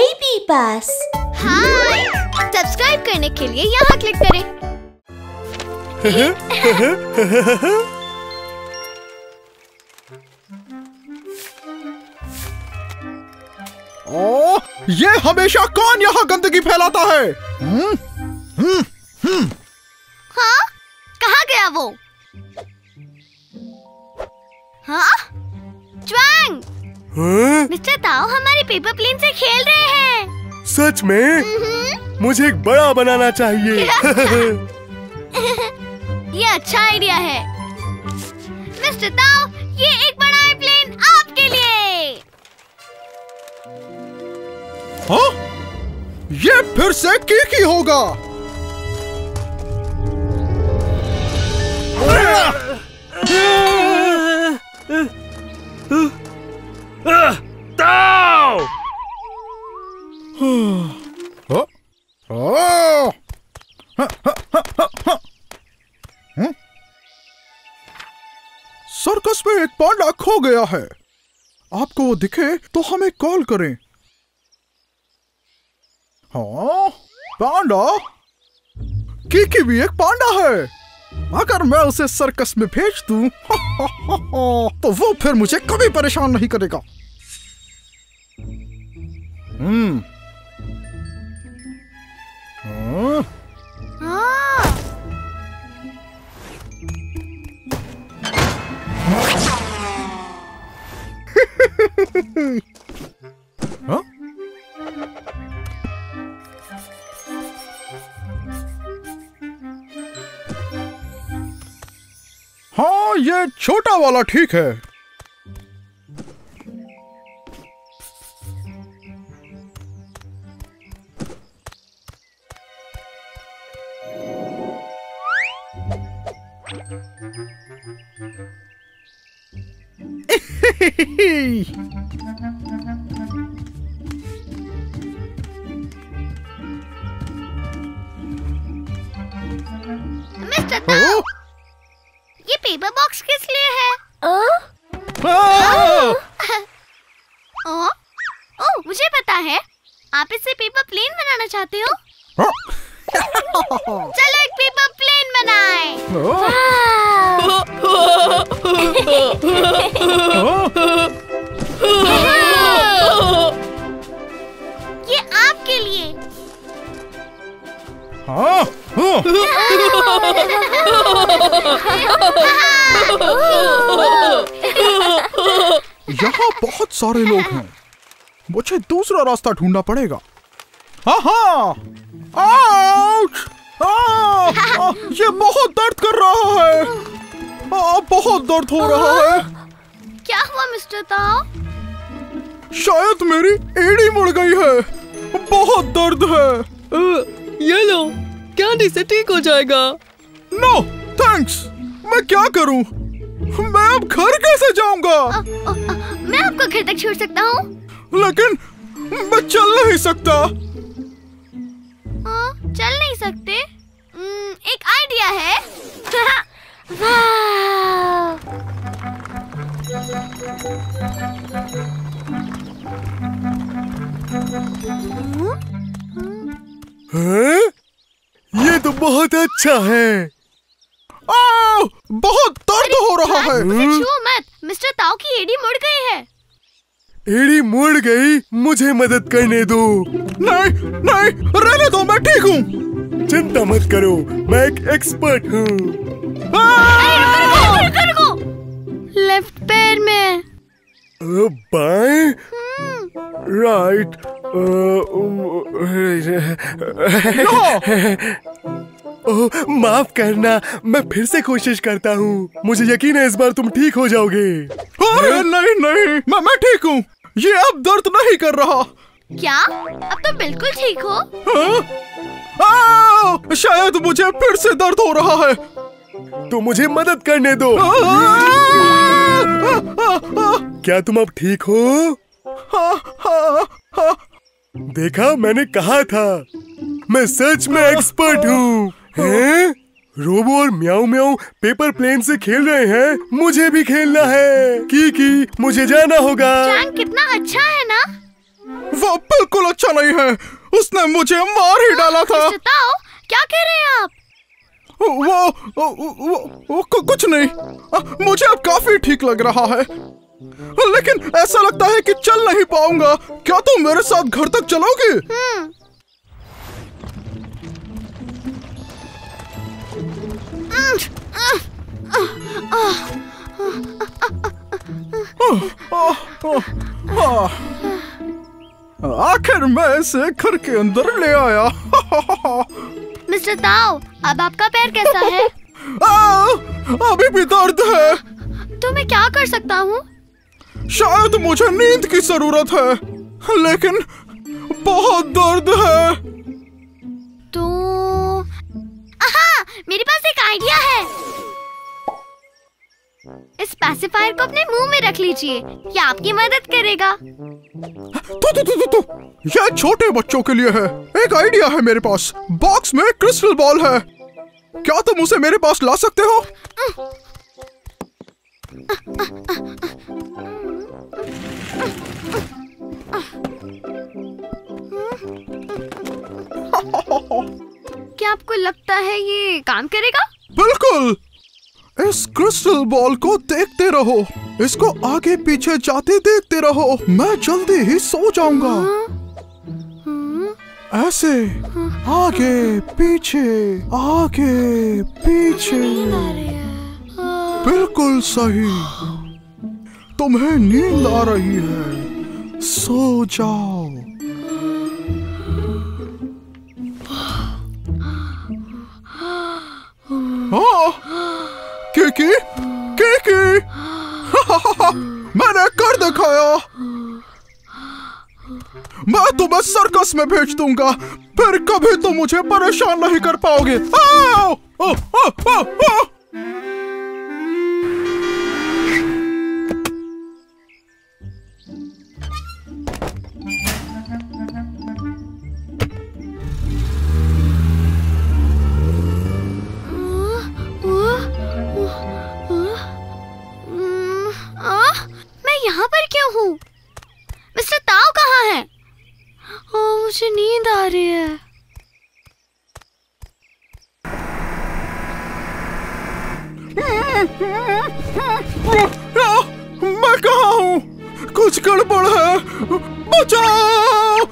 Baby बस। हाय, subscribe करने के लिए यहाँ क्लिक करें। ओह, ये हमेशा कौन यहाँ गंदगी फैलाता है? हाँ? कहाँ गया वो? हाँ? च्वांग! मिस्टर ताओ हमारे पेपर प्लेन से खेल रहे हैं। सच में? मुझे एक बड़ा बनाना चाहिए। ये अच्छा आइडिया है। मिस्टर ताओ, ये एक बड़ा एयरप्लेन आपके लिए। हाँ? ये फिर से कीकी होगा। ताओ! सर्कस में एक पांडा खो गया है। आपको वो दिखे तो हमें कॉल करें। हाँ, पांडा? कीकी भी एक पांडा है। अगर मैं उसे सर्कस में भेज दूं, तो वो फिर मुझे कभी परेशान नहीं करेगा। हाँ? हाँ? हाँ, ये छोटा वाला ठीक है। मिस्टर ताओ, ये पेपर बॉक्स किस लिए है? ओह, मुझे पता है। आप इससे पेपर प्लेन बनाना चाहते हो? चलो एक पेपर प्लेन बनाएं। ये आपके लिए। हाँ, हाँ। यहाँ बहुत सारे लोग हैं। मुझे दूसरा रास्ता ढूंढना पड़ेगा। हाँ, आउच! ये बहुत दर्द कर रहा है। बहुत दर्द हो रहा है। क्या हुआ मिस्टर ताओ? शायद मेरी एड़ी मुड़ गई है। बहुत दर्द है। ये लो, कैंडी से ठीक हो जाएगा। No thanks. मैं क्या करूं? मैं अब घर कैसे जाऊंगा? मैं आपको घर तक छोड़ सकता हूँ। लेकिन मैं चल नहीं सकता। चल नहीं सकते? एक आइडिया है। हैं? ये तो बहुत अच्छा है। बहुत दर्द हो रहा है। मुझे छुओ मत। मिस्टर ताओ की एड़ी मुड़ गई है। एड़ी मुड़ गई? मुझे मदद करने दो। नहीं, रहने दो, मैं ठीक हूँ। चिंता मत करो, मैं एक एक्सपर्ट हूँ। रुको। लेफ्ट पैर में। बाएं? राइट। माफ करना, मैं फिर से कोशिश करता हूँ। मुझे यकीन है इस बार तुम ठीक हो जाओगे। नहीं, मैं ठीक हूँ। ये अब दर्द नहीं कर रहा। क्या? अब तो बिल्कुल ठीक हो। शायद मुझे फिर से दर्द हो रहा है। तो मुझे मदद करने दो। क्या तुम अब ठीक हो? देखा, मैंने कहा था, मैं सच में एक्सपर्ट हूँ। हैं? रोबो और म्याऊ म्याऊ पेपर प्लेन से खेल रहे हैं। मुझे भी खेलना है। कीकी, मुझे जाना होगा। चैंग कितना अच्छा है ना? वो बिल्कुल अच्छा नहीं है। उसने मुझे मार ही डाला था। मिस्टर ताओ, क्या कह रहे हैं आप? वो कुछ नहीं। मुझे अब काफी ठीक लग रहा है, लेकिन ऐसा लगता है कि चल नहीं पाऊंगा। क्या तुम मेरे साथ घर तक चलोगे? आखिर मैं इसे घर के अंदर ले आया। मिस्टर ताओ, अब आपका पैर कैसा है? अभी भी दर्द है। तो मैं क्या कर सकता हूँ? शायद मुझे नींद की जरूरत है, लेकिन बहुत दर्द है। तो मेरे पास एक आइडिया है। इस पैसिफायर को अपने मुंह में रख लीजिए, ये आपकी मदद करेगा। तो यह छोटे बच्चों के लिए है। एक आइडिया है मेरे पास। बॉक्स में क्रिस्टल बॉल है। क्या तुम उसे मेरे पास ला सकते हो? क्या आपको लगता है ये काम करेगा? बिल्कुल। इस क्रिस्टल बॉल को देखते रहो, इसको आगे पीछे जाते देखते रहो। मैं जल्दी ही सो जाऊंगा। ऐसे आगे पीछे, आगे पीछे। बिल्कुल सही। तुम्हें नींद आ रही है, सो जाओ। केकी, केकी, मैंने कर दिखाया। मैं तुम्हें सर्कस में भेज दूंगा, फिर कभी तुम मुझे परेशान नहीं कर पाओगे। आओ! ओ, ओ, ओ, ओ! मैं यहाँ पर क्यों हूँ? मिस्टर ताओ कहाँ है? मुझे नींद आ रही है। मैं कहाँ हूँ? कुछ गड़बड़ है। बचाओ!